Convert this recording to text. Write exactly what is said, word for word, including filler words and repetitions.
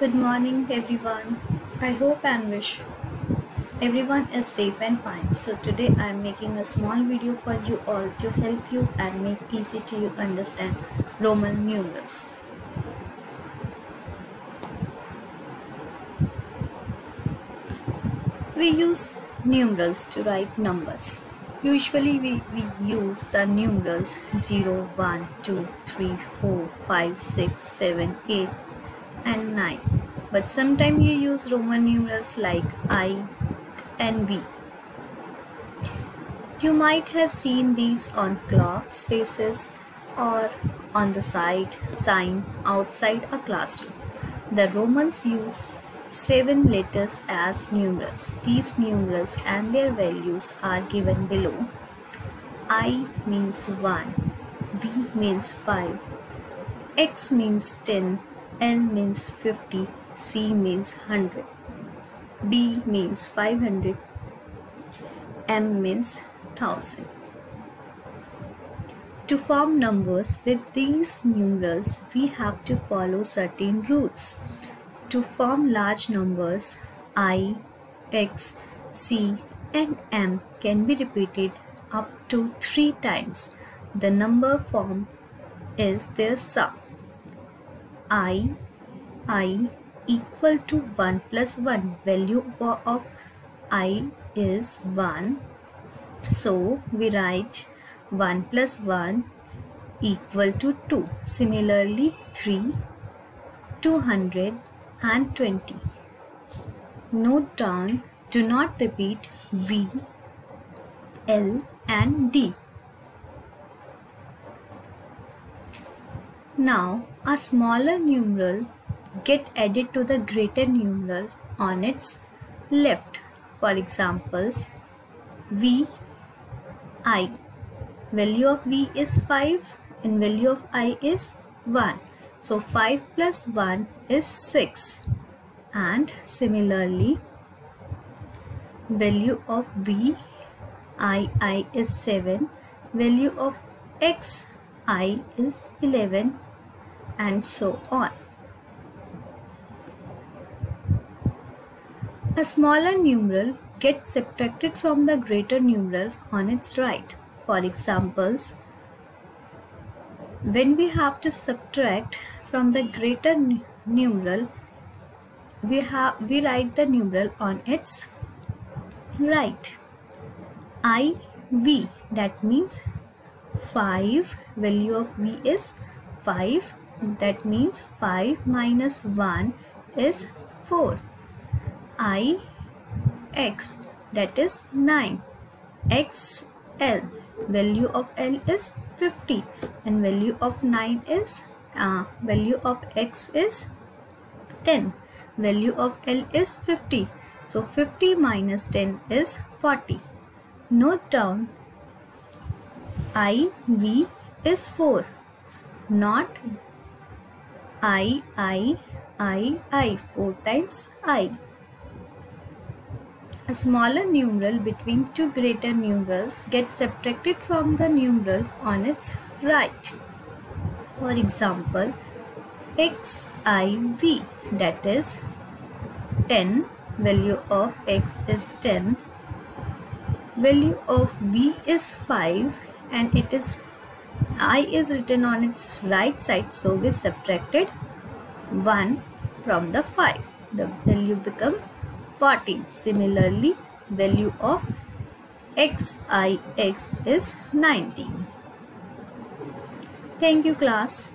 Good morning, everyone. I hope and wish everyone is safe and fine. So today I am making a small video for you all to help you and make easy to you understand Roman numerals. We use numerals to write numbers. Usually we, we use the numerals zero, one, two, three, four, five, six, seven, eight and nine. But sometimes you use Roman numerals like I and V. You might have seen these on clocks faces or on the side sign outside a classroom. The Romans used seven letters as numerals. These numerals and their values are given below. I means one, V means five, X means ten, L means fifty, C means one hundred, B means five hundred, M means one thousand. To form numbers with these numerals, we have to follow certain rules. To form large numbers, I, X, C and M can be repeated up to three times. The number formed is their sum. I, I equal to one plus one. Value of I is one. So we write one plus one equal to two. Similarly, three, two hundred and twenty. Note down, do not repeat V, L and D. Now a smaller numeral get added to the greater numeral on its left. For examples, V, I. Value of V is five and value of I is one. So five plus one is six. And similarly, value of V, I, I is seven. Value of X, I is eleven and so on. A smaller numeral gets subtracted from the greater numeral on its right. For examples, when we have to subtract from the greater numeral, we have we write the numeral on its right. I, V, that means five. Value of V is five. That means five minus one is four. I, X, that is nine. X, L, value of L is fifty and value of nine is uh, value of X is ten. Value of L is fifty. So fifty minus ten is forty. Note down, I, V is four, not I, I, I, I. four times I. A smaller numeral between two greater numerals gets subtracted from the numeral on its right. For example, X I V, that is ten. Value of X is ten. Value of V is five and it is I is written on its right side, so we subtracted one from the five. The value becomes fourteen. Similarly, value of X I X is nineteen. Thank you, class.